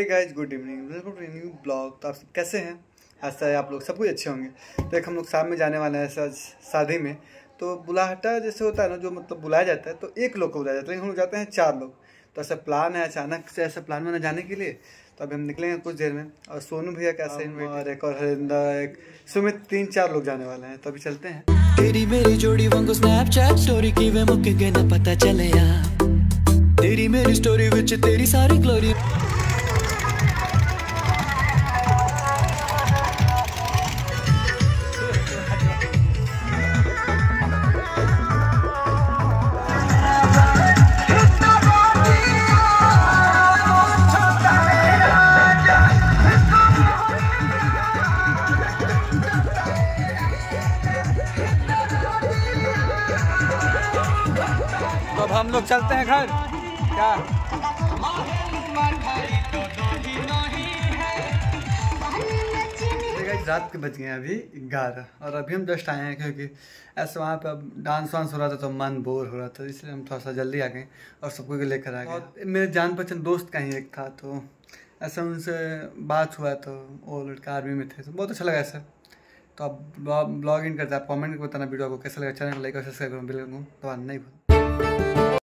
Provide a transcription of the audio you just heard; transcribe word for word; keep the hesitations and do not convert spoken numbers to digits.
Guys good evening, welcome to new blog. तो आप सब कैसे हैं? आशा है आप लोग सब कुछ अच्छे होंगे। तो एक हम लोग शाम में जाने वाले हैं ऐसा शादी में। तो बुलाहटा जैसे होता है ना, जो मतलब बुलाया जाता है तो एक लोग को बुलाया जाता है, लेकिन हम लोग जाते हैं चार लोग। तो ऐसा प्लान है, अचानक से ऐसा प्लान बना जाने के लिए। तो अभी हम निकलेंगे कुछ देर में। और सोनू भैया कैसे और एक और हरिंदर, एक सुमित, तीन चार लोग जाने वाले हैं। तो अभी चलते हैं। तेरी मेरी जोड़ी वांगू स्नैपचैट स्टोरी की वे मुक्के गए ना पता चले यार। तेरी मेरी स्टोरी विच तेरी सारी ग्लोरी। तो अब हम लोग चलते हैं घर। क्या रात के बज गए हैं अभी ग्यारह, और अभी हम जस्ट आए हैं क्योंकि ऐसे वहाँ पे अब डांस वांस हो रहा था तो मन बोर हो रहा था, इसलिए हम थोड़ा सा जल्दी आ गए और सबको लेकर आ गए। मेरे जान पहचान दोस्त का ही एक था, तो ऐसा उनसे बात हुआ तो वो लड़का आर्मी में थे, तो बहुत अच्छा लगा ऐसा। तो अब ब्लॉग इन करते हैं। आप कमेंट करके बताना वीडियो को कैसा लगा। चैनल को लाइक और सब्सक्राइब करना, बिल्कुल दबाना नहीं भूलना।